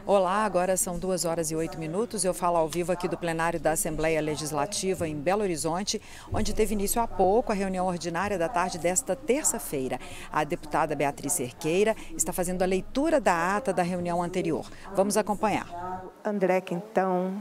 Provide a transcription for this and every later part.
Olá, agora são 2h08. Eu falo ao vivo aqui do plenário da Assembleia Legislativa em Belo Horizonte, onde teve início há pouco a reunião ordinária da tarde desta terça-feira. A deputada Beatriz Cerqueira está fazendo a leitura da ata da reunião anterior. Vamos acompanhar. André Quintão,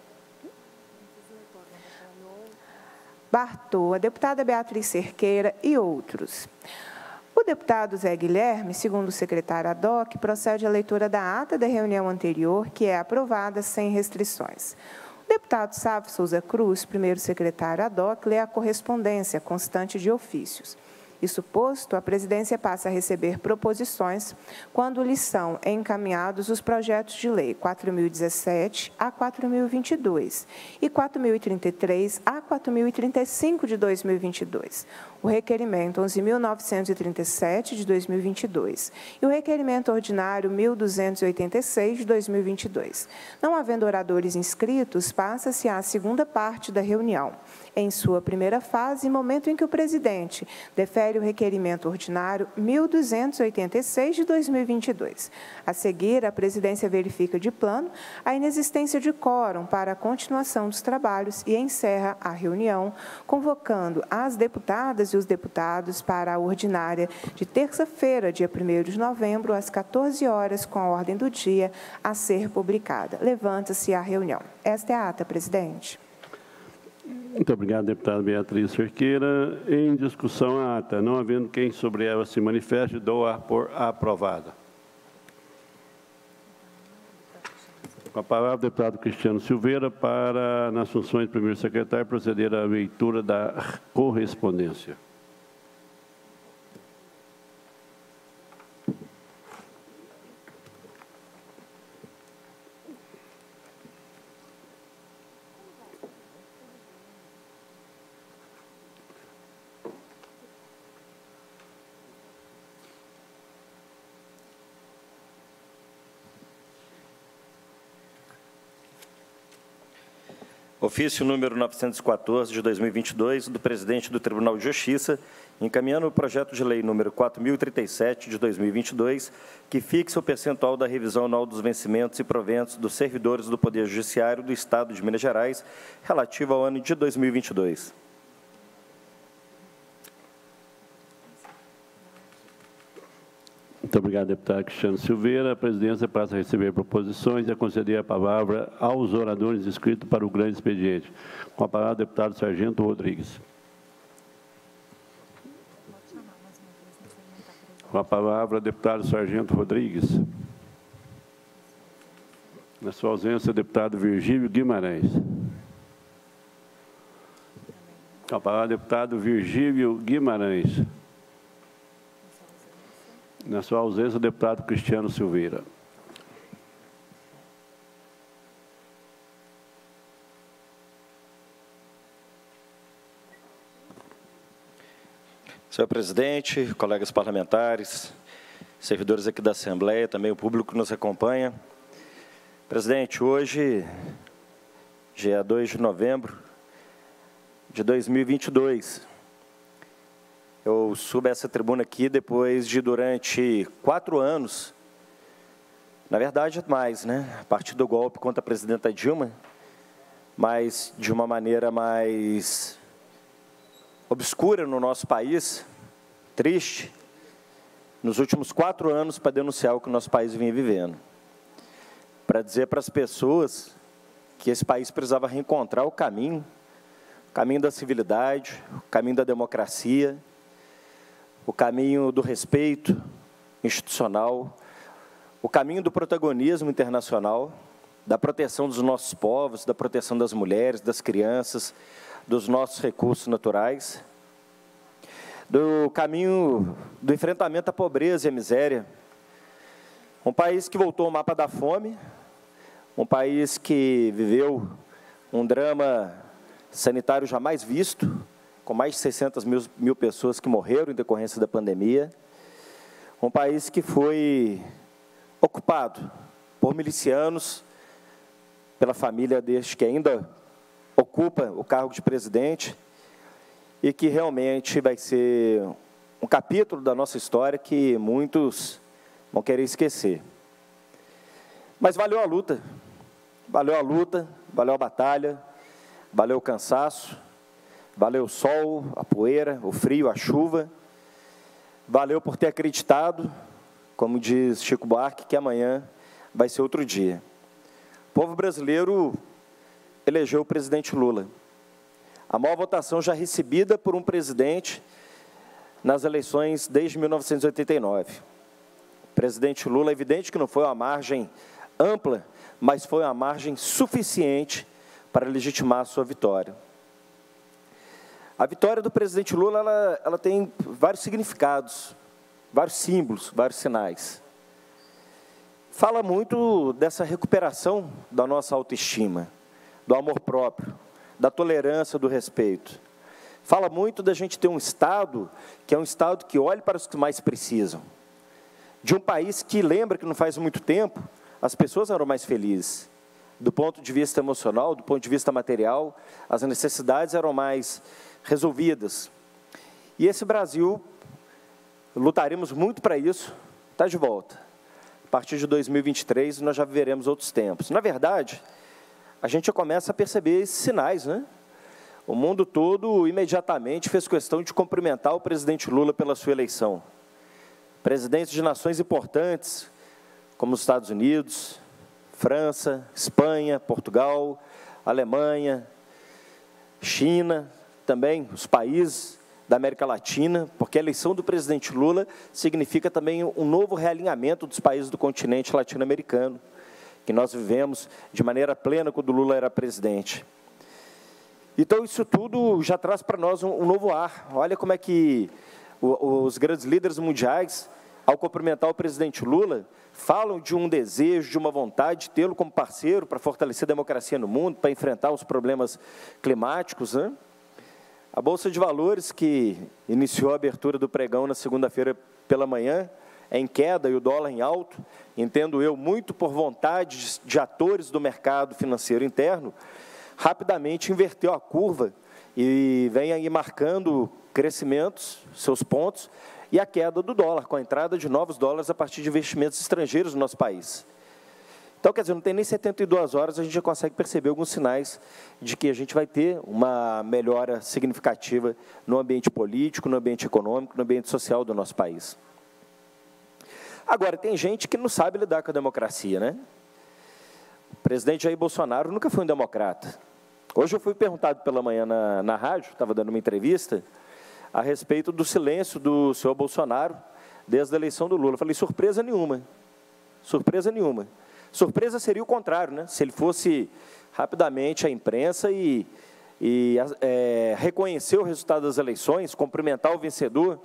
Bartô, a deputada Beatriz Cerqueira e outros. O deputado Zé Guilherme, segundo o secretário ad hoc, procede à leitura da ata da reunião anterior, que é aprovada sem restrições. O deputado Sávio Souza Cruz, primeiro secretário ad hoc, lê a correspondência constante de ofícios. Isso posto, a presidência passa a receber proposições quando lhes são encaminhados os projetos de lei 4.017 a 4.022 e 4.033 a 4.035 de 2022, o requerimento 11.937 de 2022 e o requerimento ordinário 1.286 de 2022. Não havendo oradores inscritos, passa-se à segunda parte da reunião. Em sua primeira fase, momento em que o presidente defere o requerimento ordinário 1.286 de 2022. A seguir, a presidência verifica de plano a inexistência de quórum para a continuação dos trabalhos e encerra a reunião, convocando as deputadas e os deputados para a ordinária de terça-feira, dia 1º de novembro, às 14 horas, com a ordem do dia a ser publicada. Levanta-se a reunião. Esta é a ata, presidente. Muito obrigado, deputada Beatriz Cerqueira. Em discussão a ata, não havendo quem sobre ela se manifeste, dou-a por aprovada. Com a palavra, o deputado Cristiano Silveira, para, nas funções de primeiro secretário, proceder à leitura da correspondência. Ofício número 914 de 2022, do presidente do Tribunal de Justiça, encaminhando o projeto de lei número 4.037 de 2022, que fixa o percentual da revisão anual dos vencimentos e proventos dos servidores do Poder Judiciário do Estado de Minas Gerais, relativo ao ano de 2022. Muito obrigado, deputado Cristiano Silveira. A presidência passa a receber proposições e a conceder a palavra aos oradores inscritos para o grande expediente. Com a palavra, o deputado Sargento Rodrigues. Com a palavra, deputado Sargento Rodrigues. Na sua ausência, deputado Virgílio Guimarães. Com a palavra, deputado Virgílio Guimarães. Na sua ausência, o deputado Cristiano Silveira. Senhor presidente, colegas parlamentares, servidores aqui da Assembleia, também o público que nos acompanha. Presidente, hoje, dia 2 de novembro de 2022, eu subo essa tribuna aqui depois de, durante 4 anos, na verdade, mais, né? A partir do golpe contra a presidenta Dilma, mas de uma maneira mais obscura no nosso país, triste, nos últimos 4 anos para denunciar o que o nosso país vinha vivendo. Para dizer para as pessoas que esse país precisava reencontrar o caminho da civilidade, o caminho da democracia, o caminho do respeito institucional, o caminho do protagonismo internacional, da proteção dos nossos povos, da proteção das mulheres, das crianças, dos nossos recursos naturais, do caminho do enfrentamento à pobreza e à miséria. Um país que voltou ao mapa da fome, um país que viveu um drama sanitário jamais visto, com mais de 600 mil pessoas que morreram em decorrência da pandemia. Um país que foi ocupado por milicianos, pela família deste que ainda ocupa o cargo de presidente, e que realmente vai ser um capítulo da nossa história que muitos vão querer esquecer. Mas valeu a luta, valeu a batalha, valeu o cansaço, valeu o sol, a poeira, o frio, a chuva, valeu por ter acreditado, como diz Chico Buarque, que amanhã vai ser outro dia. O povo brasileiro elegeu o presidente Lula. A maior votação já recebida por um presidente nas eleições desde 1989. O presidente Lula, é evidente que não foi uma margem ampla, mas foi uma margem suficiente para legitimar a sua vitória. A vitória do presidente Lula, ela tem vários significados, vários símbolos, vários sinais. Fala muito dessa recuperação da nossa autoestima, do amor próprio, da tolerância, do respeito. Fala muito da gente ter um Estado que é um Estado que olhe para os que mais precisam. De um país que lembra que não faz muito tempo, as pessoas eram mais felizes. Do ponto de vista emocional, do ponto de vista material, as necessidades eram mais resolvidas. E esse Brasil, lutaremos muito para isso, está de volta. A partir de 2023, nós já viveremos outros tempos. Na verdade, a gente já começa a perceber esses sinais, né? O mundo todo, imediatamente, fez questão de cumprimentar o presidente Lula pela sua eleição. Presidentes de nações importantes, como os Estados Unidos, França, Espanha, Portugal, Alemanha, China, também os países da América Latina, porque a eleição do presidente Lula significa também um novo realinhamento dos países do continente latino-americano, que nós vivemos de maneira plena quando Lula era presidente. Então, isso tudo já traz para nós um novo ar. Olha como é que os grandes líderes mundiais, ao cumprimentar o presidente Lula, falam de um desejo, de uma vontade de tê-lo como parceiro para fortalecer a democracia no mundo, para enfrentar os problemas climáticos, né? A Bolsa de Valores, que iniciou a abertura do pregão na segunda-feira pela manhã, é em queda e o dólar em alto, entendo eu, muito por vontade de atores do mercado financeiro interno, rapidamente inverteu a curva e vem aí marcando crescimentos, seus pontos, e a queda do dólar, com a entrada de novos dólares a partir de investimentos estrangeiros no nosso país. Então, quer dizer, não tem nem 72 horas, a gente já consegue perceber alguns sinais de que a gente vai ter uma melhora significativa no ambiente político, no ambiente econômico, no ambiente social do nosso país. Agora, tem gente que não sabe lidar com a democracia, né? O presidente Jair Bolsonaro nunca foi um democrata. Hoje eu fui perguntado pela manhã na rádio, estava dando uma entrevista, a respeito do silêncio do senhor Bolsonaro desde a eleição do Lula. Eu falei, surpresa nenhuma. Surpresa nenhuma. Surpresa seria o contrário, né? Se ele fosse rapidamente à imprensa e reconhecer o resultado das eleições, cumprimentar o vencedor.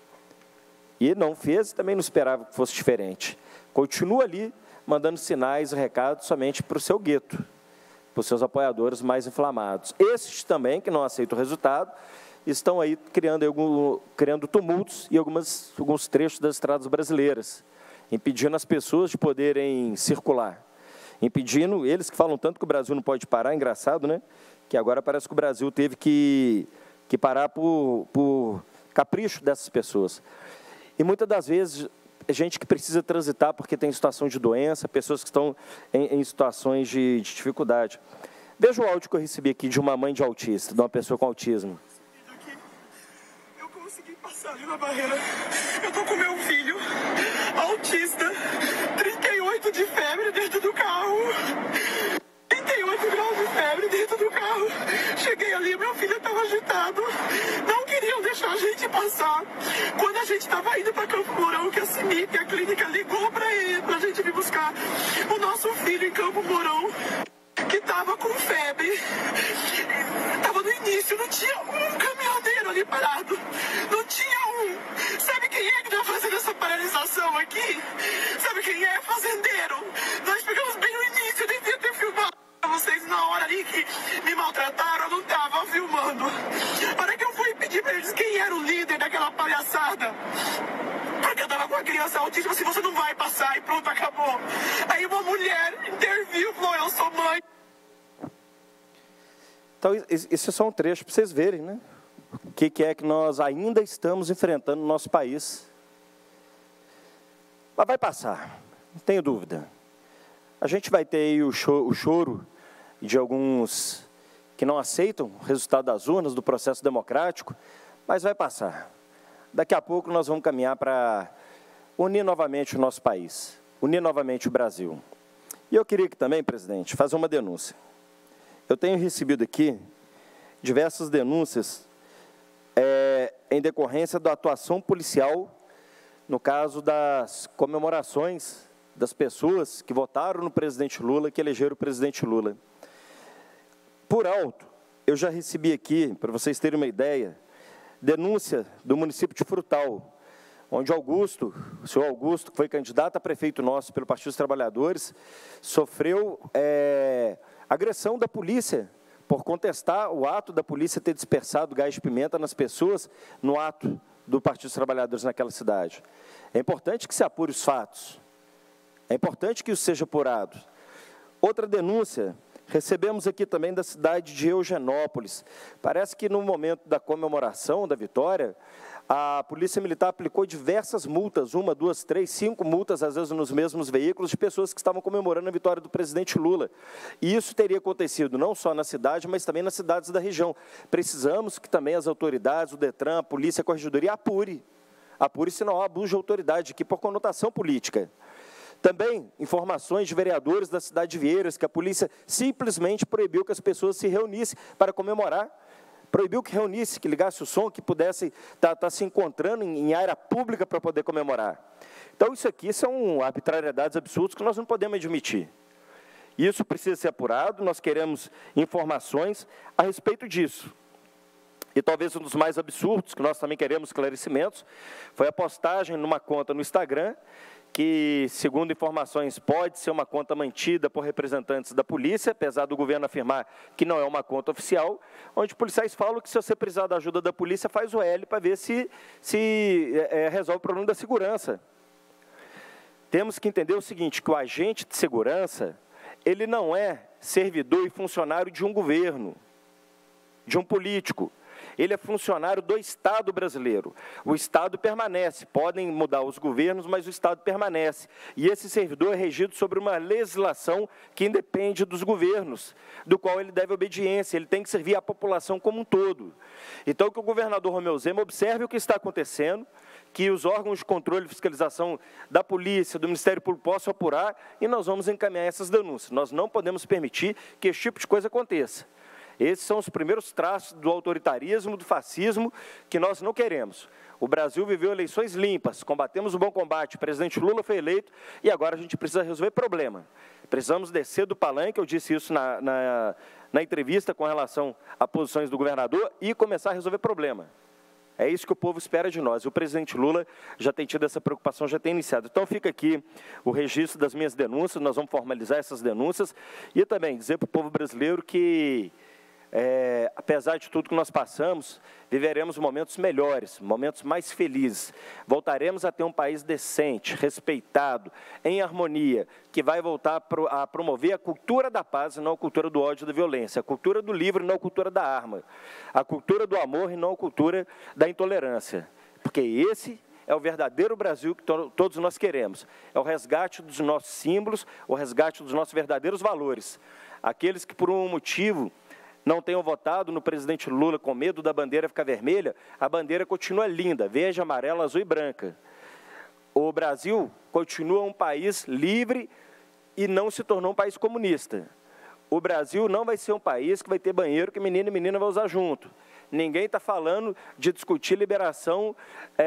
E não fez, também não esperava que fosse diferente. Continua ali, mandando sinais e recados somente para o seu gueto, para os seus apoiadores mais inflamados. Esses também, que não aceitam o resultado, estão aí criando tumultos em alguns trechos das estradas brasileiras, impedindo as pessoas de poderem circular, impedindo, eles que falam tanto que o Brasil não pode parar, é engraçado, né? Que agora parece que o Brasil teve que parar por capricho dessas pessoas. E muitas das vezes, gente que precisa transitar porque tem situação de doença, pessoas que estão em situações de dificuldade. Veja o áudio que eu recebi aqui de uma mãe de autista, de uma pessoa com autismo. Eu consegui passar ali na barreira. Eu tô com meu filho, autista, 38 de febre dentro do carro. 38 graus de febre dentro do carro. Cheguei ali, meu filho estava agitado. Não queriam deixar a gente passar. Quando a gente estava indo para Campo Mourão, que a CIMIP, a clínica, ligou para ele, para a gente vir buscar o nosso filho em Campo Mourão, que estava com febre. Estava no início, não tinha um caminhoneiro ali parado. Não tinha um. Sabe quem é que está fazendo essa paralisação aqui? Sabe quem é? Fazendeiro. Nós pegamos bem no início, eu devia ter filmado vocês na hora ali que me maltrataram, eu não estava filmando. A hora que eu fui pedir para eles quem era o líder daquela palhaçada, porque eu tava com a criança autista, assim, você não vai passar, e pronto, acabou. Aí uma mulher interviu, falou, eu sou mãe. Então, esse é só um trecho para vocês verem, né? O que é que nós ainda estamos enfrentando no nosso país. Mas vai passar, não tenho dúvida. A gente vai ter aí o choro de alguns que não aceitam o resultado das urnas, do processo democrático, mas vai passar. Daqui a pouco nós vamos caminhar para unir novamente o nosso país, unir novamente o Brasil. E eu queria que também, presidente, fazer uma denúncia. Eu tenho recebido aqui diversas denúncias em decorrência da atuação policial no caso das comemorações das pessoas que votaram no presidente Lula, que elegeram o presidente Lula. Por alto, eu já recebi aqui, para vocês terem uma ideia, denúncia do município de Frutal, onde o senhor Augusto, que foi candidato a prefeito nosso pelo Partido dos Trabalhadores, sofreu agressão da polícia por contestar o ato da polícia ter dispersado gás de pimenta nas pessoas no ato do Partido dos Trabalhadores naquela cidade. É importante que se apure os fatos. É importante que isso seja apurado. Outra denúncia, recebemos aqui também da cidade de Eugenópolis. Parece que no momento da comemoração da vitória, a Polícia Militar aplicou diversas multas, 1, 2, 3, 5 multas, às vezes nos mesmos veículos, de pessoas que estavam comemorando a vitória do presidente Lula. E isso teria acontecido não só na cidade, mas também nas cidades da região. Precisamos que também as autoridades, o DETRAN, a Polícia, a Corregedoria, apure se não há abuso de autoridade aqui por conotação política. Também informações de vereadores da cidade de Vieiras, que a polícia simplesmente proibiu que as pessoas se reunissem para comemorar, proibiu que reunisse, que ligasse o som, que pudesse estar se encontrando em área pública para poder comemorar. Então, isso aqui são arbitrariedades absurdas que nós não podemos admitir. Isso precisa ser apurado, nós queremos informações a respeito disso. E talvez um dos mais absurdos, que nós também queremos esclarecimentos, foi a postagem numa conta no Instagram, que, segundo informações, pode ser uma conta mantida por representantes da polícia, apesar do governo afirmar que não é uma conta oficial, onde policiais falam que se você precisar da ajuda da polícia, faz o L para ver se resolve o problema da segurança. Temos que entender o seguinte, que o agente de segurança, ele não é servidor e funcionário de um governo, de um político. Ele é funcionário do Estado brasileiro. O Estado permanece, podem mudar os governos, mas o Estado permanece. E esse servidor é regido sobre uma legislação que independe dos governos, do qual ele deve obediência, ele tem que servir à população como um todo. Então, que o governador Romeu Zema observe o que está acontecendo, que os órgãos de controle e fiscalização da polícia, do Ministério Público possam apurar, e nós vamos encaminhar essas denúncias. Nós não podemos permitir que esse tipo de coisa aconteça. Esses são os primeiros traços do autoritarismo, do fascismo, que nós não queremos. O Brasil viveu eleições limpas, combatemos o bom combate, o presidente Lula foi eleito e agora a gente precisa resolver problema. Precisamos descer do palanque, eu disse isso na entrevista com relação a posições do governador, e começar a resolver problema. É isso que o povo espera de nós. O presidente Lula já tem tido essa preocupação, já tem iniciado. Então, fica aqui o registro das minhas denúncias, nós vamos formalizar essas denúncias e também dizer para o povo brasileiro que, apesar de tudo que nós passamos, viveremos momentos melhores, momentos mais felizes. Voltaremos a ter um país decente, respeitado, em harmonia, que vai voltar a promover a cultura da paz e não a cultura do ódio e da violência, a cultura do livro e não a cultura da arma, a cultura do amor e não a cultura da intolerância. Porque esse é o verdadeiro Brasil que todos nós queremos. É o resgate dos nossos símbolos, o resgate dos nossos verdadeiros valores. Aqueles que, por um motivo, não tenham votado no presidente Lula com medo da bandeira ficar vermelha, a bandeira continua linda, verde, amarela, azul e branca. O Brasil continua um país livre e não se tornou um país comunista. O Brasil não vai ser um país que vai ter banheiro que menino e menina vai usar junto. Ninguém está falando de discutir liberação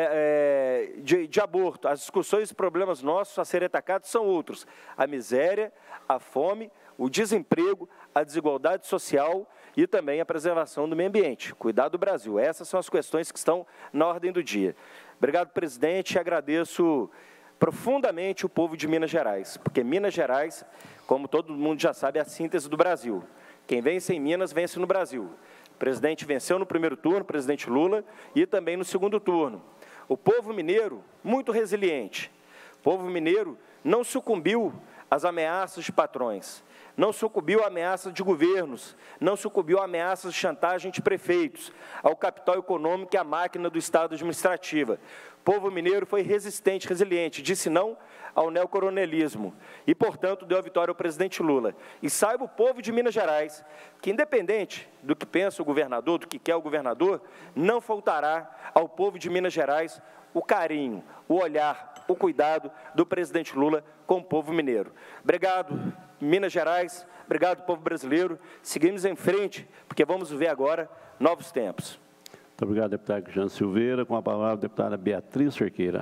de aborto. As discussões e problemas nossos a serem atacados são outros. A miséria, a fome, o desemprego, a desigualdade social e também a preservação do meio ambiente. Cuidar do Brasil. Essas são as questões que estão na ordem do dia. Obrigado, presidente, e agradeço profundamente o povo de Minas Gerais, porque Minas Gerais, como todo mundo já sabe, é a síntese do Brasil. Quem vence em Minas, vence no Brasil. O presidente venceu no primeiro turno, o presidente Lula, e também no segundo turno. O povo mineiro, muito resiliente. O povo mineiro não sucumbiu às ameaças de patrões. não sucumbiu a ameaças de governos, não sucumbiu a ameaças de chantagem de prefeitos, ao capital econômico e à máquina do Estado administrativa. O povo mineiro foi resistente, resiliente, disse não ao neocoronelismo e, portanto, deu a vitória ao presidente Lula. E saiba o povo de Minas Gerais que, independente do que pensa o governador, do que quer o governador, não faltará ao povo de Minas Gerais o carinho, o olhar, o cuidado do presidente Lula com o povo mineiro. Obrigado, Minas Gerais, obrigado, povo brasileiro. Seguimos em frente, porque vamos ver agora novos tempos. Muito obrigado, deputado Jean Silveira. Com a palavra, a deputada Beatriz Cerqueira.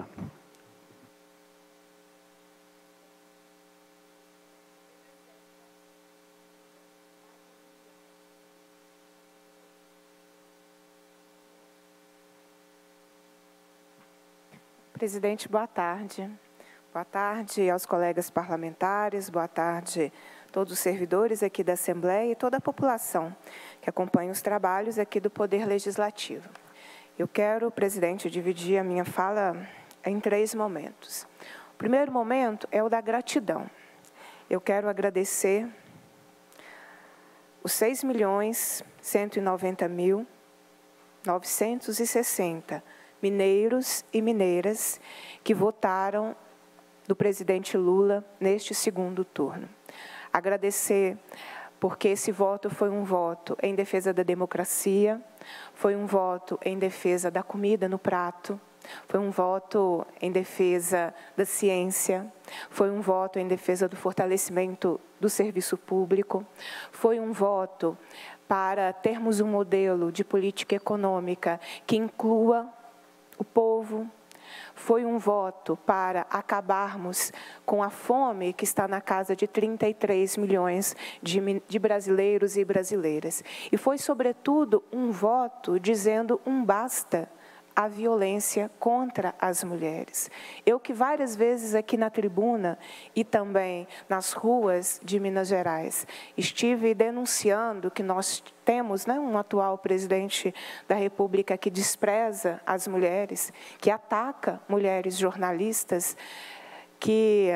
Presidente, boa tarde. Boa tarde aos colegas parlamentares, boa tarde a todos os servidores aqui da Assembleia e toda a população que acompanha os trabalhos aqui do Poder Legislativo. Eu quero, presidente, dividir a minha fala em 3 momentos. O primeiro momento é o da gratidão. Eu quero agradecer os 6.190.960 mineiros e mineiras que votaram do presidente Lula neste segundo turno. Agradecer porque esse voto foi um voto em defesa da democracia, foi um voto em defesa da comida no prato, foi um voto em defesa da ciência, foi um voto em defesa do fortalecimento do serviço público, foi um voto para termos um modelo de política econômica que inclua o povo, foi um voto para acabarmos com a fome que está na casa de 33 milhões de brasileiros e brasileiras. E foi, sobretudo, um voto dizendo um basta à violência contra as mulheres. Eu que várias vezes aqui na tribuna e também nas ruas de Minas Gerais estive denunciando que nós temos um atual presidente da República que despreza as mulheres, que ataca mulheres jornalistas, que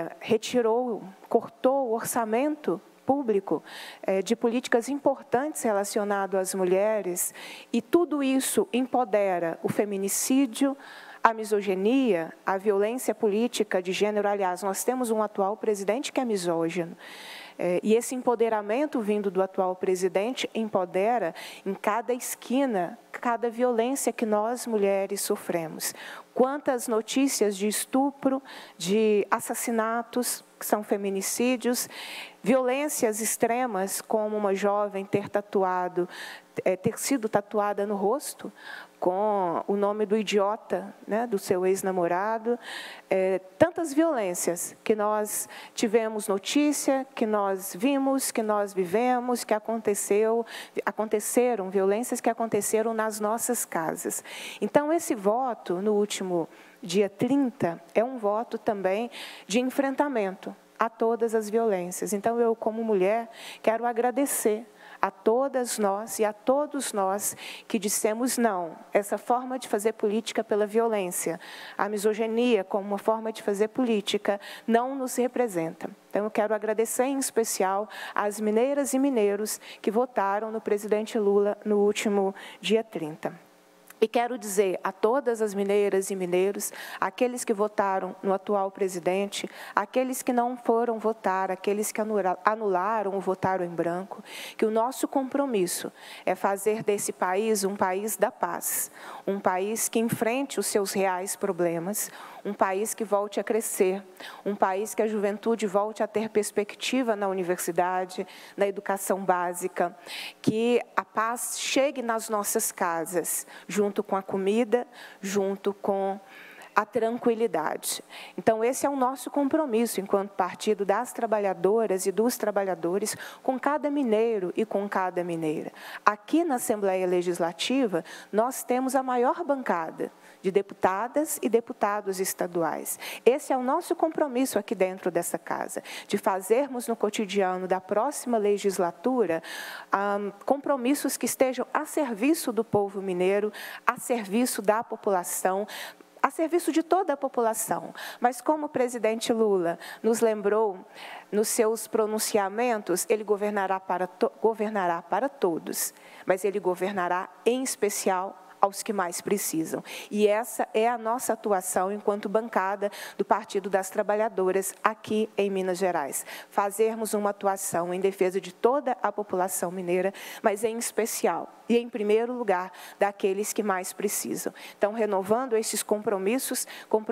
cortou o orçamento público de políticas importantes relacionado às mulheres, e tudo isso empodera o feminicídio, a misoginia, a violência política de gênero. Aliás, nós temos um atual presidente que é misógino. E esse empoderamento vindo do atual presidente empodera em cada esquina, cada violência que nós, mulheres, sofremos. Quantas notícias de estupro, de assassinatos, que são feminicídios, violências extremas, como uma jovem ter sido tatuada no rosto, com o nome do idiota, do seu ex-namorado. Tantas violências que nós tivemos notícia, que nós vimos, que nós vivemos, que aconteceram, violências que aconteceram nas nossas casas. Então, esse voto, no último dia 30, é um voto também de enfrentamento a todas as violências. Então, eu, como mulher, quero agradecer a todas nós e a todos nós que dissemos não, essa forma de fazer política pela violência, a misoginia como uma forma de fazer política, não nos representa. Então, eu quero agradecer em especial às mineiras e mineiros que votaram no presidente Lula no último dia 30. E quero dizer a todas as mineiras e mineiros, aqueles que votaram no atual presidente, aqueles que não foram votar, aqueles que anularam ou votaram em branco, que o nosso compromisso é fazer desse país um país da paz, um país que enfrente os seus reais problemas, um país que volte a crescer, um país que a juventude volte a ter perspectiva na universidade, na educação básica, que a paz chegue nas nossas casas, junto com a comida, junto com a tranquilidade. Então, esse é o nosso compromisso, enquanto Partido das Trabalhadoras e dos Trabalhadores, com cada mineiro e com cada mineira. Aqui na Assembleia Legislativa, nós temos a maior bancada de deputadas e deputados estaduais. Esse é o nosso compromisso aqui dentro dessa casa, de fazermos no cotidiano da próxima legislatura compromissos que estejam a serviço do povo mineiro, a serviço da população, a serviço de toda a população. Mas como o presidente Lula nos lembrou nos seus pronunciamentos, ele governará para todos, mas ele governará em especial aos que mais precisam. E essa é a nossa atuação enquanto bancada do Partido das Trabalhadoras aqui em Minas Gerais. Fazermos uma atuação em defesa de toda a população mineira, mas em especial e em primeiro lugar daqueles que mais precisam. Então, renovando esses compromissos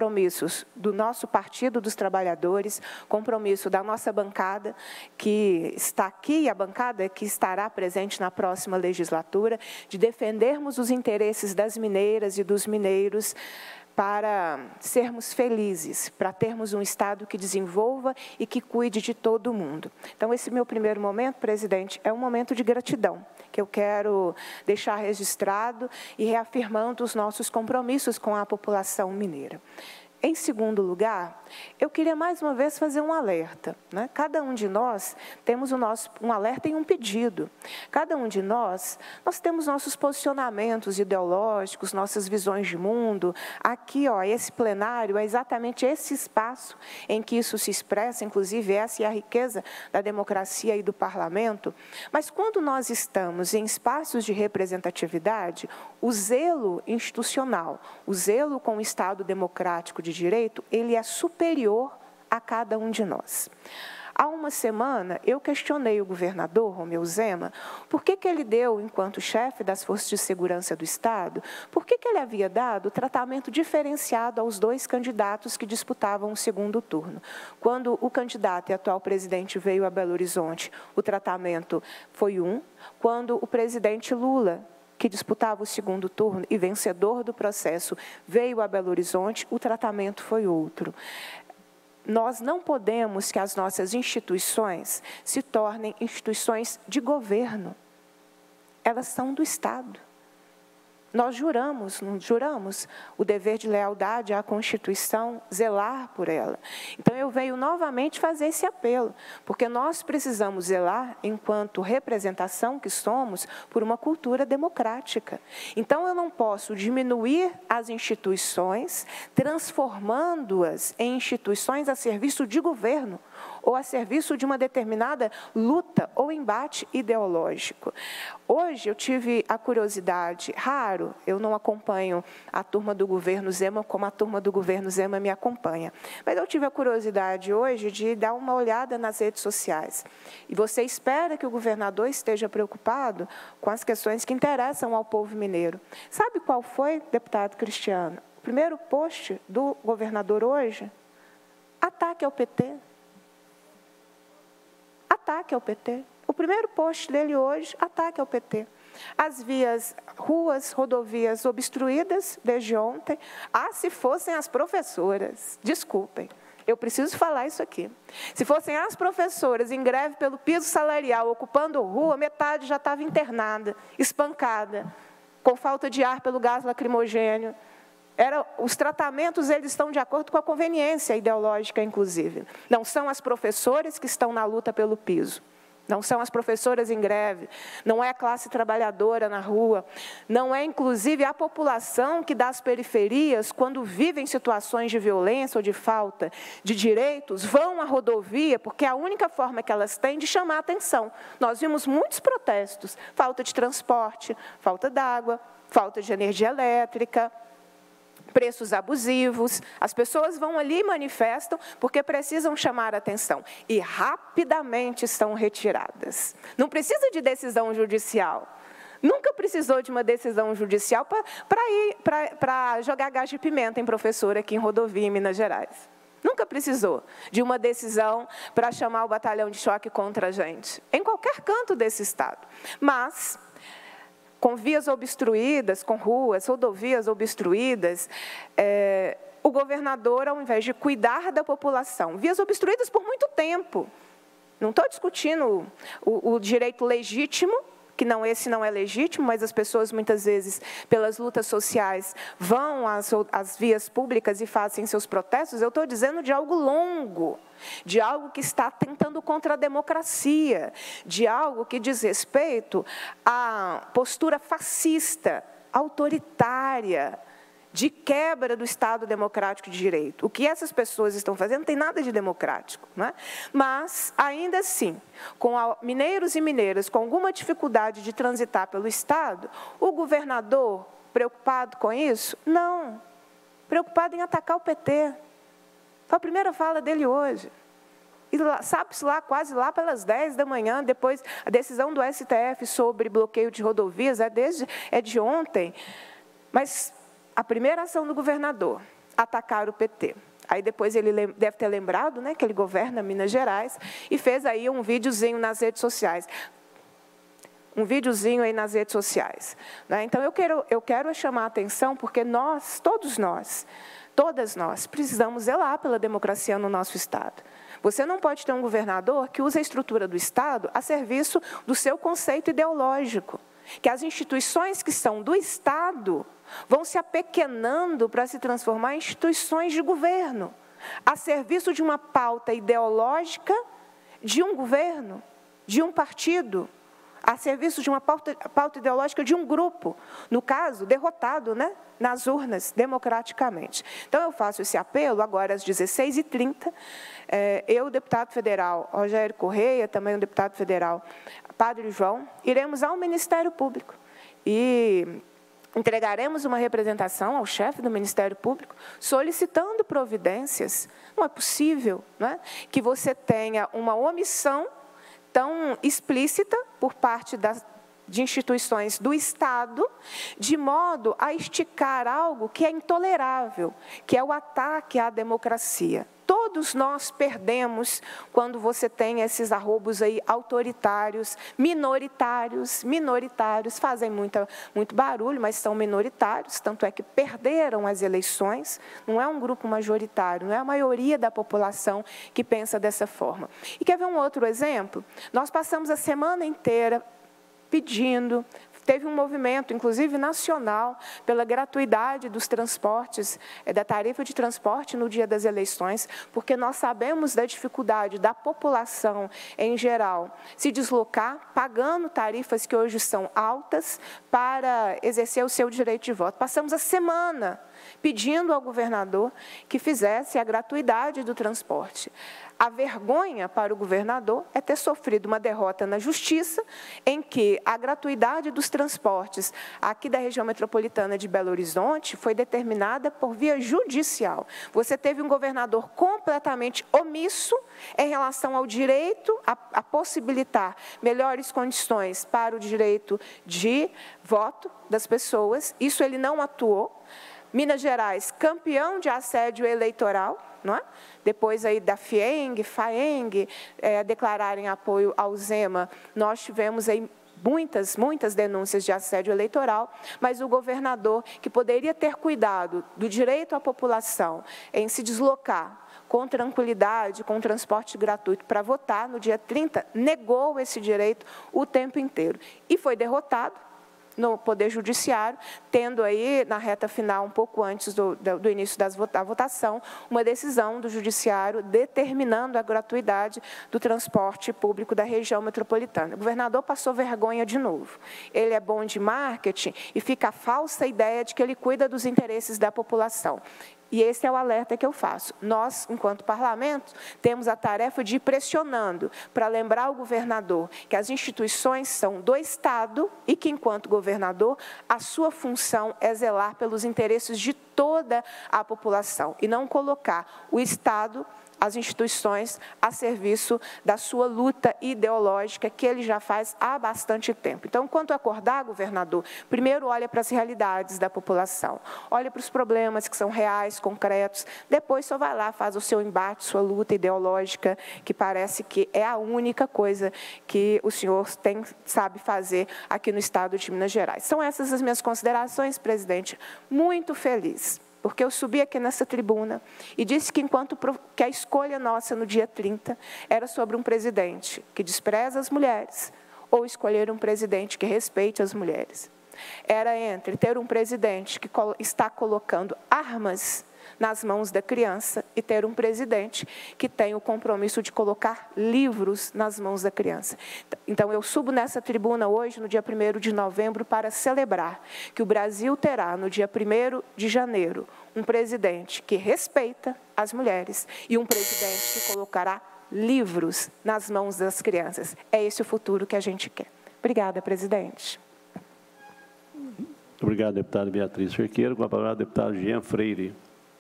do nosso Partido dos Trabalhadores, compromisso da nossa bancada que está aqui e a bancada que estará presente na próxima legislatura, de defendermos os interesses das mineiras e dos mineiros para sermos felizes, para termos um Estado que desenvolva e que cuide de todo mundo. Então, esse meu primeiro momento, presidente, é um momento de gratidão, que eu quero deixar registrado e reafirmando os nossos compromissos com a população mineira. Em segundo lugar, eu queria mais uma vez fazer um alerta, né? Cada um de nós temos um alerta e um pedido. Cada um de nós temos nossos posicionamentos ideológicos, nossas visões de mundo. Aqui, ó, esse plenário é exatamente esse espaço em que isso se expressa, inclusive essa é a riqueza da democracia e do parlamento. Mas quando nós estamos em espaços de representatividade, o zelo institucional, o zelo com o Estado democrático de direito, ele é superior a cada um de nós. Há uma semana, eu questionei o governador Romeu Zema por que ele deu, enquanto chefe das Forças de Segurança do Estado, por que ele havia dado tratamento diferenciado aos dois candidatos que disputavam o segundo turno. Quando o candidato e atual presidente veio a Belo Horizonte, o tratamento foi um. Quando o presidente Lula, que disputava o segundo turno e vencedor do processo, veio a Belo Horizonte, o tratamento foi outro. Nós não podemos que as nossas instituições se tornem instituições de governo. Elas são do Estado. Nós juramos, não juramos, o dever de lealdade à Constituição, zelar por ela. Então, eu venho novamente fazer esse apelo, porque nós precisamos zelar, enquanto representação que somos, por uma cultura democrática. Então, eu não posso diminuir as instituições, transformando-as em instituições a serviço de governo, ou a serviço de uma determinada luta ou embate ideológico. Hoje eu tive a curiosidade, raro, eu não acompanho a turma do governo Zema como a turma do governo Zema me acompanha, mas eu tive a curiosidade hoje de dar uma olhada nas redes sociais. E você espera que o governador esteja preocupado com as questões que interessam ao povo mineiro. Sabe qual foi, deputado Cristiano? O primeiro post do governador hoje? Ataque ao PT. Ataque ao PT. O primeiro post dele hoje, ataque ao PT. As vias, ruas, rodovias obstruídas desde ontem. Ah, se fossem as professoras, desculpem, eu preciso falar isso aqui. Se fossem as professoras em greve pelo piso salarial, ocupando rua, metade já estava internada, espancada, com falta de ar pelo gás lacrimogêneo. Os tratamentos, eles estão de acordo com a conveniência ideológica, inclusive. Não são as professoras que estão na luta pelo piso. Não são as professoras em greve. Não é a classe trabalhadora na rua. Não é, inclusive, a população que das periferias, quando vivem situações de violência ou de falta de direitos, vão à rodovia, porque é a única forma que elas têm de chamar a atenção. Nós vimos muitos protestos. Falta de transporte, falta d'água, falta de energia elétrica, preços abusivos, as pessoas vão ali e manifestam porque precisam chamar a atenção e rapidamente são retiradas. Não precisa de decisão judicial. Nunca precisou de uma decisão judicial para jogar gás de pimenta em professor aqui em rodovia em Minas Gerais. Nunca precisou de uma decisão para chamar o batalhão de choque contra a gente, em qualquer canto desse estado. Mas com vias obstruídas, com ruas, rodovias obstruídas, o governador, ao invés de cuidar da população, vias obstruídas por muito tempo, não estou discutindo o direito legítimo, que não, esse não é legítimo, mas as pessoas, muitas vezes, pelas lutas sociais, vão às vias públicas e fazem seus protestos. Eu estou dizendo de algo longo, de algo que está tentando contra a democracia, de algo que diz respeito à postura fascista, autoritária, de quebra do Estado democrático de direito. O que essas pessoas estão fazendo não tem nada de democrático, não é? Mas, ainda assim, com mineiros e mineiras com alguma dificuldade de transitar pelo Estado, o governador, preocupado com isso? Não. Preocupado em atacar o PT. Foi a primeira fala dele hoje. E sabe-se lá, quase lá pelas 10 da manhã, depois a decisão do STF sobre bloqueio de rodovias é de ontem. Mas a primeira ação do governador, atacar o PT. Aí depois ele deve ter lembrado, né, que ele governa Minas Gerais e fez aí um videozinho nas redes sociais. Né? Então, eu quero chamar a atenção, porque nós, todas nós, precisamos zelar pela democracia no nosso Estado. Você não pode ter um governador que use a estrutura do Estado a serviço do seu conceito ideológico, que as instituições que são do Estado vão se apequenando para se transformar em instituições de governo, a serviço de uma pauta ideológica de um governo, de um partido, a serviço de uma pauta ideológica de um grupo, no caso, derrotado, né, nas urnas, democraticamente. Então, eu faço esse apelo agora às 16h30. Eu, o deputado federal Rogério Correia, também o deputado federal Padre João, iremos ao Ministério Público e entregaremos uma representação ao chefe do Ministério Público solicitando providências. Não é possível, né, que você tenha uma omissão tão explícita por parte de instituições do Estado, de modo a esticar algo que é intolerável, que é o ataque à democracia. Todos nós perdemos quando você tem esses arrobos aí autoritários, minoritários, fazem muito barulho, mas são minoritários, tanto é que perderam as eleições, não é um grupo majoritário, não é a maioria da população que pensa dessa forma. E quer ver um outro exemplo? Nós passamos a semana inteira pedindo, teve um movimento, inclusive nacional, pela gratuidade dos transportes, da tarifa de transporte no dia das eleições, porque nós sabemos da dificuldade da população, em geral, se deslocar, pagando tarifas que hoje são altas, para exercer o seu direito de voto. Passamos a semana pedindo ao governador que fizesse a gratuidade do transporte. A vergonha para o governador é ter sofrido uma derrota na Justiça, em que a gratuidade dos transportes aqui da região metropolitana de Belo Horizonte foi determinada por via judicial. Você teve um governador completamente omisso em relação ao direito a possibilitar melhores condições para o direito de voto das pessoas. Isso ele não atuou. Minas Gerais, campeão de assédio eleitoral, não é? Depois aí da FAENG, declararem apoio ao Zema, nós tivemos aí muitas denúncias de assédio eleitoral, mas o governador, que poderia ter cuidado do direito à população em se deslocar com tranquilidade, com transporte gratuito para votar no dia 30, negou esse direito o tempo inteiro e foi derrotado no Poder Judiciário, tendo aí, na reta final, um pouco antes do início da votação, uma decisão do Judiciário determinando a gratuidade do transporte público da região metropolitana. O governador passou vergonha de novo. Ele é bom de marketing e fica a falsa ideia de que ele cuida dos interesses da população. E esse é o alerta que eu faço. Nós, enquanto parlamento, temos a tarefa de ir pressionando para lembrar ao governador que as instituições são do Estado e que, enquanto governador, a sua função é zelar pelos interesses de toda a população e não colocar o Estado, as instituições, a serviço da sua luta ideológica, que ele já faz há bastante tempo. Então, quanto acordar, governador, primeiro olha para as realidades da população, olha para os problemas que são reais, concretos, depois só vai lá, faz o seu embate, sua luta ideológica, que parece que é a única coisa que o senhor sabe fazer aqui no Estado de Minas Gerais. São essas as minhas considerações, presidente. Muito feliz, porque eu subi aqui nessa tribuna e disse que que a escolha nossa no dia 30 era sobre um presidente que despreza as mulheres ou escolher um presidente que respeite as mulheres. Era entre ter um presidente que está colocando armas nas mãos da criança e ter um presidente que tem o compromisso de colocar livros nas mãos da criança. Então, eu subo nessa tribuna hoje, no dia 1º de novembro, para celebrar que o Brasil terá, no dia 1º de janeiro, um presidente que respeita as mulheres e um presidente que colocará livros nas mãos das crianças. É esse o futuro que a gente quer. Obrigada, presidente. Obrigado, deputada Beatriz Cerqueira. Com a palavra, deputado Jean Freire.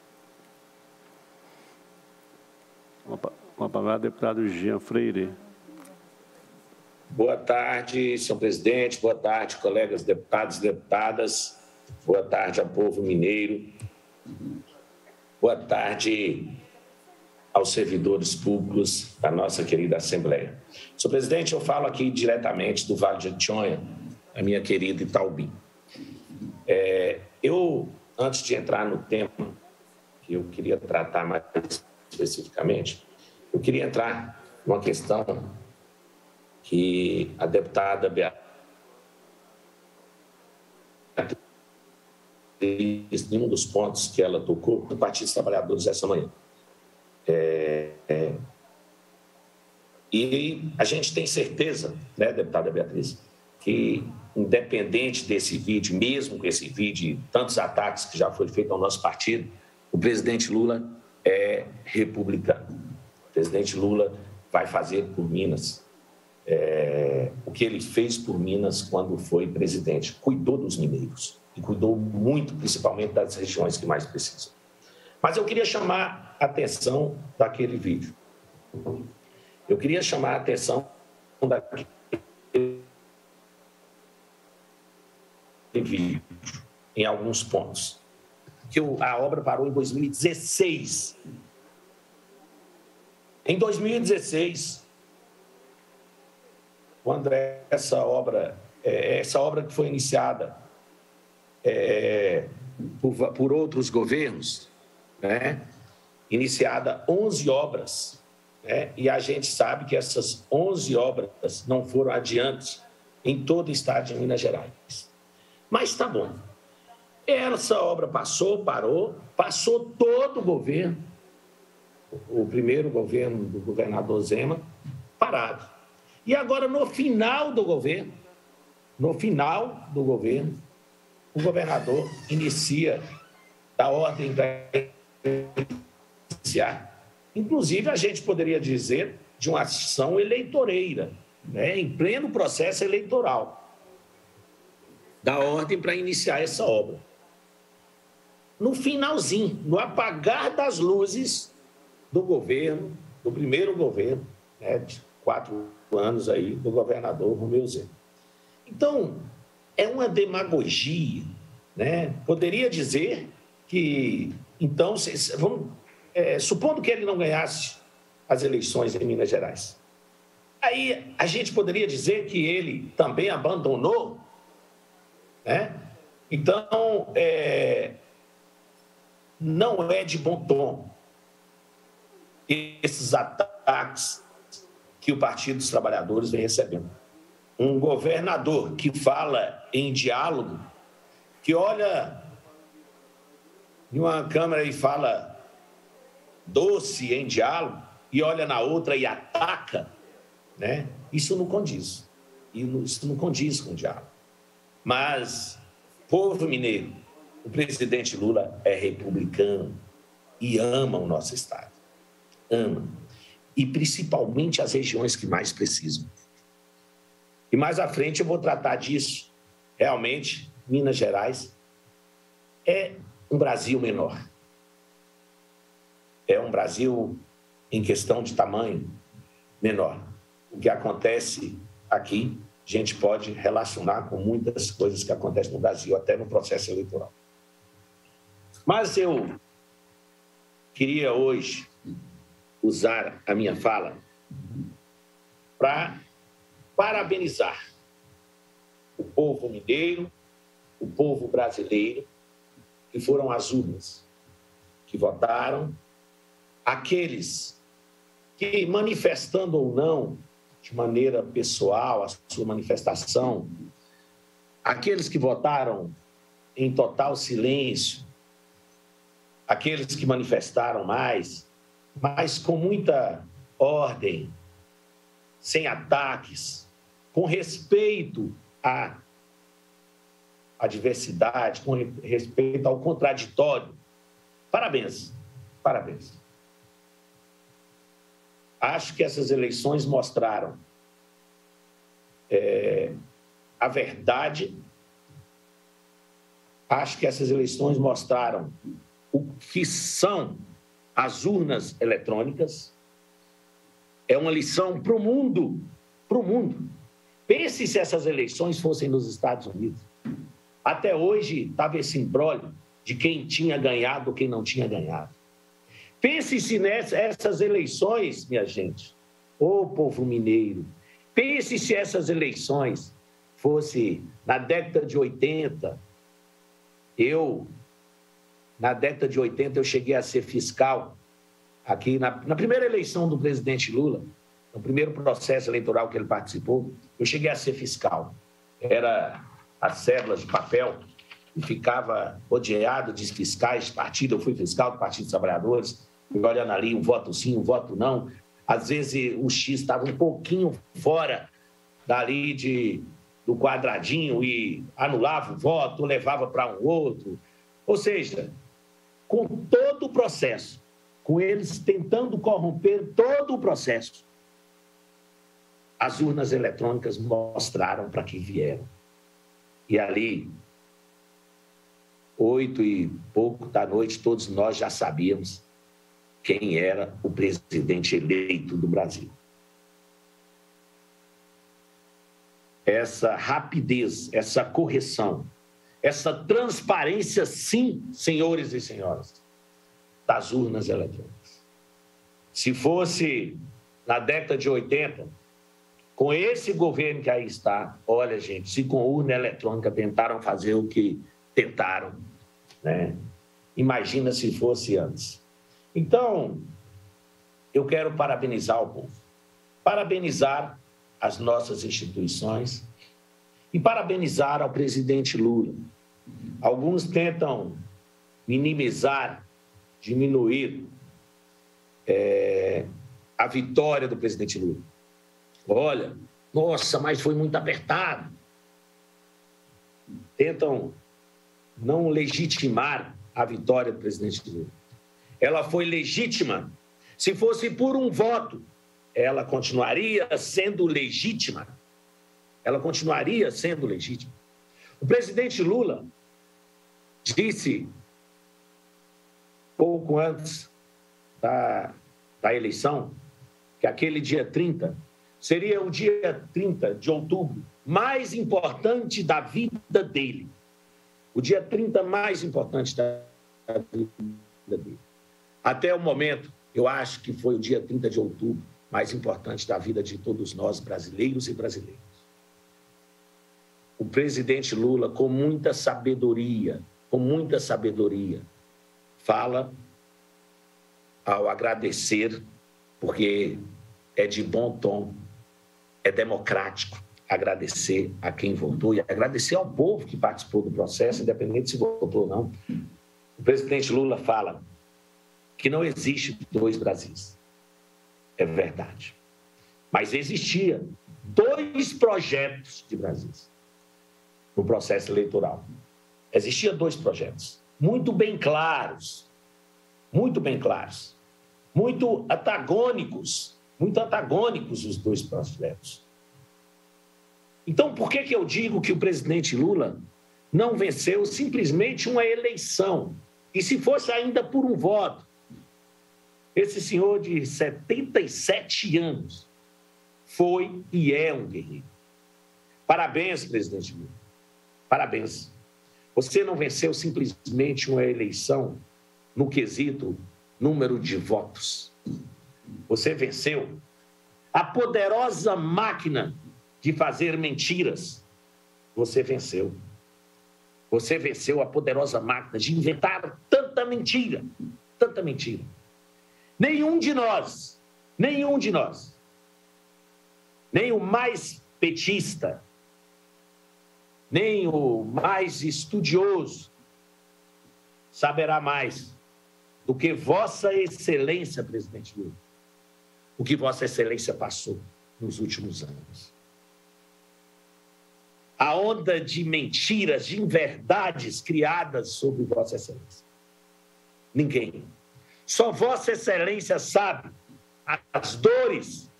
Com a palavra, deputado Jean Freire. Boa tarde, senhor presidente. Boa tarde, colegas deputados e deputadas. Boa tarde ao povo mineiro. Boa tarde aos servidores públicos da nossa querida Assembleia. Senhor presidente, eu falo aqui diretamente do Vale de Jequitinhonha, a minha querida Itaubim. Antes de entrar no tema que eu queria tratar mais especificamente, eu queria entrar numa questão que a deputada Beatriz, em um dos pontos que ela tocou, do Partido dos Trabalhadores essa manhã. E a gente tem certeza, né, deputada Beatriz, que independente desse vídeo, mesmo com esse vídeo e tantos ataques que já foi feito ao nosso partido, o presidente Lula é republicano. O presidente Lula vai fazer por Minas o que ele fez por Minas quando foi presidente. Cuidou dos mineiros e cuidou muito, principalmente, das regiões que mais precisam. Mas eu queria chamar a atenção daquele vídeo. Eu queria chamar a atenção daquele vídeo em alguns pontos. Que a obra parou em 2016. Em 2016, quando essa obra que foi iniciada por outros governos, né, iniciada 11 obras, né, e a gente sabe que essas 11 obras não foram adiante em todo o estado de Minas Gerais. Mas tá bom. Essa obra passou todo o governo, o primeiro governo do governador Zema, parado. E agora, no final do governo, o governador inicia a ordem para iniciar. Inclusive, a gente poderia dizer de uma ação eleitoreira, né, em pleno processo eleitoral, da ordem para iniciar essa obra. No finalzinho, no apagar das luzes do governo, do primeiro governo, né, de 4 anos aí, do governador Romeu Zema. Então, é uma demagogia, né? Poderia dizer que, então, supondo que ele não ganhasse as eleições em Minas Gerais, aí a gente poderia dizer que ele também abandonou, né? Então, não é de bom tom esses ataques que o Partido dos Trabalhadores vem recebendo. Um governador que fala em diálogo, que olha em uma câmera e fala doce em diálogo, e olha na outra e ataca, né? Isso não condiz. Isso não condiz com o diálogo. Mas, povo mineiro, o presidente Lula é republicano e ama o nosso estado. Ama. E principalmente as regiões que mais precisam. E mais à frente eu vou tratar disso. Realmente, Minas Gerais é um Brasil menor. É um Brasil, em questão de tamanho, menor. O que acontece aqui, a gente pode relacionar com muitas coisas que acontecem no Brasil, até no processo eleitoral. Mas eu queria hoje usar a minha fala para parabenizar o povo mineiro, o povo brasileiro, que foram às urnas, que votaram, aqueles que, manifestando ou não, de maneira pessoal, a sua manifestação, aqueles que votaram em total silêncio, aqueles que manifestaram mais, mas com muita ordem, sem ataques, com respeito à diversidade, com respeito ao contraditório. Parabéns, parabéns. Acho que essas eleições mostraram a verdade. Acho que essas eleições mostraram o que são as urnas eletrônicas. É uma lição para o mundo, para o mundo. Pense se essas eleições fossem nos Estados Unidos. Até hoje estava esse imbróglio de quem tinha ganhado ou quem não tinha ganhado. Pense se nessas eleições, minha gente, ô povo mineiro, pense se essas eleições fossem na década de 80. Na década de 80, eu cheguei a ser fiscal aqui na primeira eleição do presidente Lula, no primeiro processo eleitoral que ele participou, eu cheguei a ser fiscal. Era as cédulas de papel e ficava rodeado de fiscais de partido. Eu fui fiscal do Partido dos Trabalhadores, fui olhando ali um voto sim, um voto não. Às vezes o X estava um pouquinho fora dali do quadradinho e anulava o voto, levava para um outro. Ou seja, com todo o processo, com eles tentando corromper todo o processo, as urnas eletrônicas mostraram para que vieram. E ali, 8 e pouco da noite, todos nós já sabíamos quem era o presidente eleito do Brasil. Essa rapidez, essa correção, essa transparência, sim, senhores e senhoras, das urnas eletrônicas. Se fosse na década de 80, com esse governo que aí está, olha, gente, se com urna eletrônica tentaram fazer o que tentaram, né? Imagina se fosse antes. Então, eu quero parabenizar o povo, parabenizar as nossas instituições e parabenizar ao presidente Lula. Alguns tentam minimizar, diminuir a vitória do presidente Lula. Olha, nossa, mas foi muito apertado. Tentam não legitimar a vitória do presidente Lula. Ela foi legítima. Se fosse por um voto, ela continuaria sendo legítima. Ela continuaria sendo legítima. O presidente Lula disse, pouco antes da eleição, que aquele dia 30 seria o dia 30 de outubro mais importante da vida dele. O dia 30 mais importante da vida dele. Até o momento, eu acho que foi o dia 30 de outubro mais importante da vida de todos nós, brasileiros e brasileiras. O presidente Lula, com muita sabedoria, fala ao agradecer, porque é de bom tom, é democrático agradecer a quem votou e agradecer ao povo que participou do processo, independente se votou ou não. O presidente Lula fala que não existe dois Brasis. É verdade. Mas existia 2 projetos de Brasis no processo eleitoral. Existiam 2 projetos, muito bem claros, muito antagônicos os 2 projetos. Então, por que eu digo que o presidente Lula não venceu simplesmente uma eleição? E se fosse ainda por um voto, esse senhor de 77 anos foi e é um guerreiro. Parabéns, presidente Lula. Parabéns. Você não venceu simplesmente uma eleição no quesito número de votos. Você venceu a poderosa máquina de fazer mentiras. Você venceu. Você venceu a poderosa máquina de inventar tanta mentira, tanta mentira. Nenhum de nós, nem o mais petista, nem o mais estudioso saberá mais do que Vossa Excelência, presidente Lula, o que Vossa Excelência passou nos últimos anos. A onda de mentiras, de inverdades criadas sobre Vossa Excelência. Ninguém. Só Vossa Excelência sabe as dores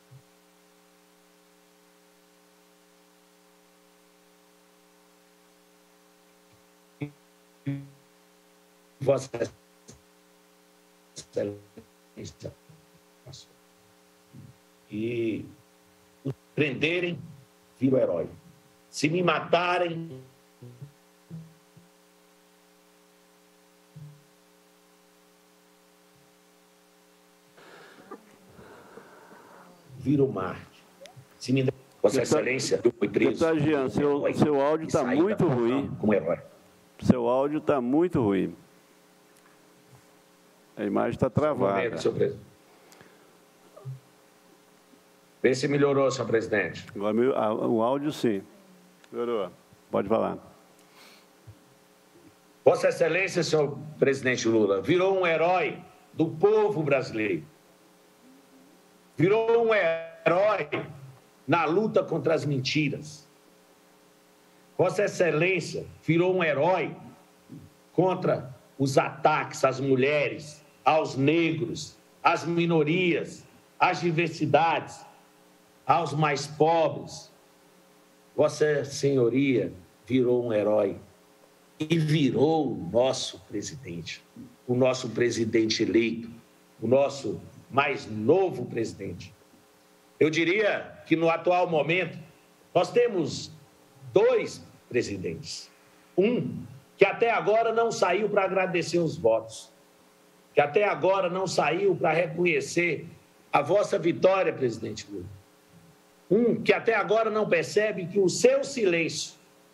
Vossa Excelência passou. E os prenderem, viro herói. Se me matarem, viro Marte. Se me Vossa Excelência, eu fui preso. Deputado Jean, seu áudio está muito ruim. Como herói. Seu áudio está muito ruim. A imagem está travada. Senhor presidente. Vê se melhorou, senhor presidente. Agora, o áudio, sim. Melhorou. Pode falar. Vossa Excelência, senhor presidente Lula, virou um herói do povo brasileiro. Virou um herói na luta contra as mentiras. Vossa Excelência virou um herói contra os ataques às mulheres, aos negros, às minorias, às diversidades, aos mais pobres. Vossa Senhoria virou um herói e virou o nosso presidente eleito, o nosso mais novo presidente. Eu diria que no atual momento nós temos dois presidentes. Um que até agora não saiu para agradecer os votos, que até agora não saiu para reconhecer a vossa vitória, presidente Lula. Um que até agora não percebe que o seu silêncio,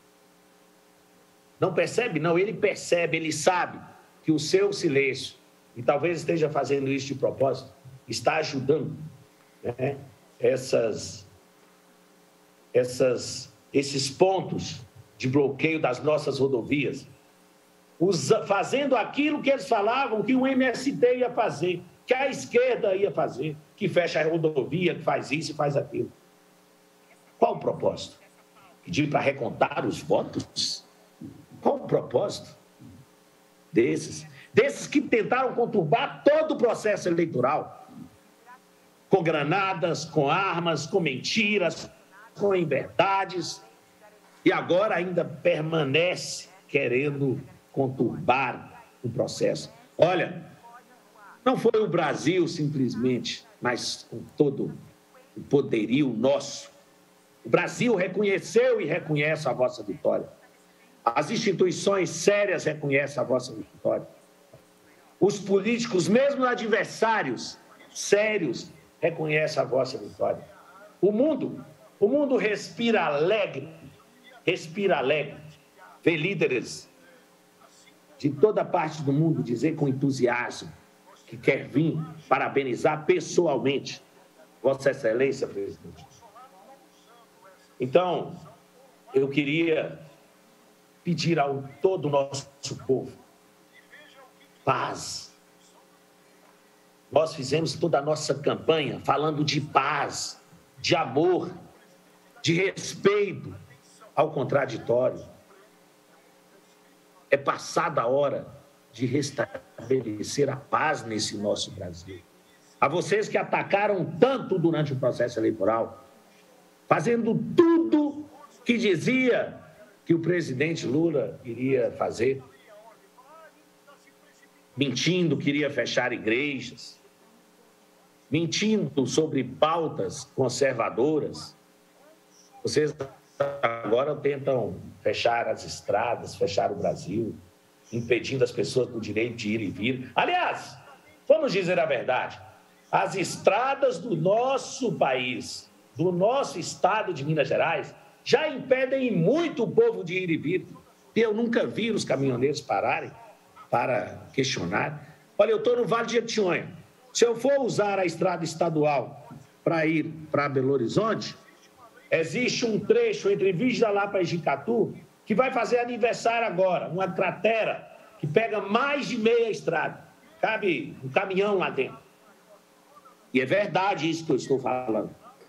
não percebe, não, ele percebe, ele sabe que o seu silêncio, e talvez esteja fazendo isso de propósito, está ajudando, né, esses pontos de bloqueio das nossas rodovias, fazendo aquilo que eles falavam que o MST ia fazer, que a esquerda ia fazer, que fecha a rodovia, que faz isso e faz aquilo. Qual o propósito? Pedir para recontar os votos? Qual o propósito desses que tentaram conturbar todo o processo eleitoral, com granadas, com armas, com mentiras, com inverdades, e agora ainda permanece querendo conturbar o processo. Olha, não foi o Brasil simplesmente, mas com todo o poderio nosso. O Brasil reconheceu e reconhece a vossa vitória. As instituições sérias reconhecem a vossa vitória. Os políticos, mesmo adversários sérios, reconhecem a vossa vitória. O mundo respira alegre, vê líderes de toda parte do mundo dizer com entusiasmo que quer vir parabenizar pessoalmente Vossa Excelência, presidente. Então, eu queria pedir a todo o nosso povo paz. Nós fizemos toda a nossa campanha falando de paz, de amor, de respeito ao contraditório. É passada a hora de restabelecer a paz nesse nosso Brasil. A vocês que atacaram tanto durante o processo eleitoral, fazendo tudo que dizia que o presidente Lula iria fazer, mentindo que iria fechar igrejas, mentindo sobre pautas conservadoras. Vocês agora tentam fechar as estradas, fechar o Brasil, impedindo as pessoas do direito de ir e vir. Aliás, vamos dizer a verdade, as estradas do nosso país, do nosso estado de Minas Gerais, já impedem muito o povo de ir e vir. Eu nunca vi os caminhoneiros pararem para questionar. Olha, eu estou no Vale de Jequitinhonha. Se eu for usar a estrada estadual para ir para Belo Horizonte, existe um trecho entre Virgem da Lapa e Jicatu que vai fazer aniversário agora, uma cratera que pega mais de meia estrada. cabe um caminhão lá dentro. E é verdade isso que eu estou falando.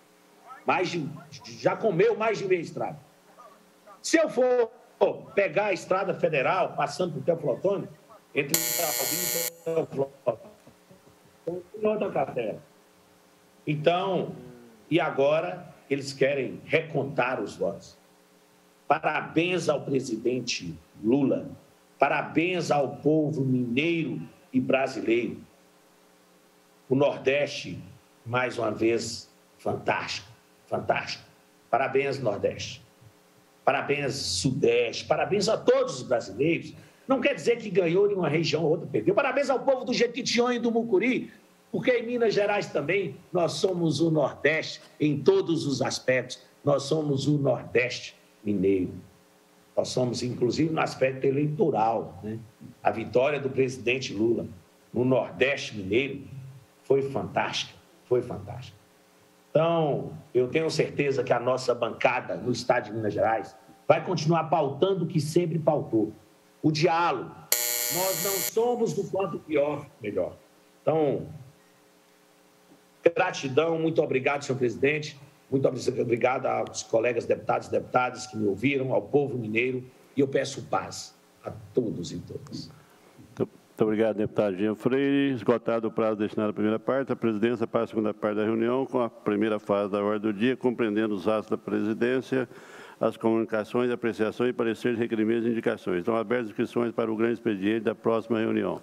Já comeu mais de meia estrada. Se eu for pegar a estrada federal, passando por Teoflotone, entre Teoflotone e outra cratera. Então, e agora eles querem recontar os votos. Parabéns ao presidente Lula, parabéns ao povo mineiro e brasileiro. O Nordeste, mais uma vez, fantástico, fantástico. Parabéns, Nordeste. Parabéns, Sudeste. Parabéns a todos os brasileiros. Não quer dizer que ganhou em uma região ou outra, perdeu. Parabéns ao povo do Jequitinhonha e do Mucuri, porque em Minas Gerais também nós somos o Nordeste em todos os aspectos. Nós somos o Nordeste mineiro. Nós somos, inclusive, no aspecto eleitoral, né? A vitória do presidente Lula no Nordeste mineiro foi fantástica, foi fantástica. Então, eu tenho certeza que a nossa bancada no estado de Minas Gerais vai continuar pautando o que sempre pautou, o diálogo. Nós não somos do quanto pior, melhor. Então, gratidão, muito obrigado, senhor presidente, muito obrigado aos colegas deputados e deputadas que me ouviram, ao povo mineiro, e eu peço paz a todos e todas. Muito obrigado, deputado Jean Freire. Esgotado o prazo destinado à primeira parte, a presidência para a segunda parte da reunião, com a primeira fase da ordem do dia, compreendendo os atos da presidência, as comunicações, apreciações e pareceres, requerimentos e indicações. Estão abertas inscrições para o grande expediente da próxima reunião.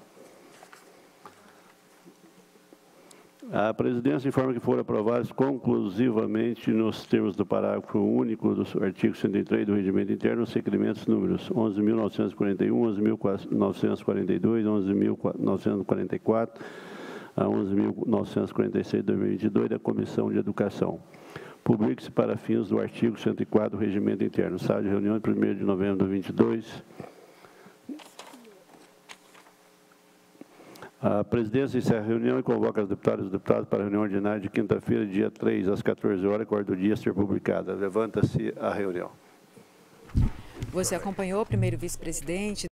A presidência informa que foram aprovados conclusivamente, nos termos do parágrafo único do artigo 103 do Regimento Interno, os requerimentos números 11.941, 11.942, 11.944 a 11.946 de 2022 da Comissão de Educação. Publique-se para fins do artigo 104 do Regimento Interno. Sala de reunião de 1º de novembro de 2022. A presidência encerra a reunião e convoca as deputadas e os deputados para a reunião ordinária de quinta-feira, dia 3, às 14 horas, com a ordem do dia a ser publicada. Levanta-se a reunião. Você acompanhou o primeiro vice-presidente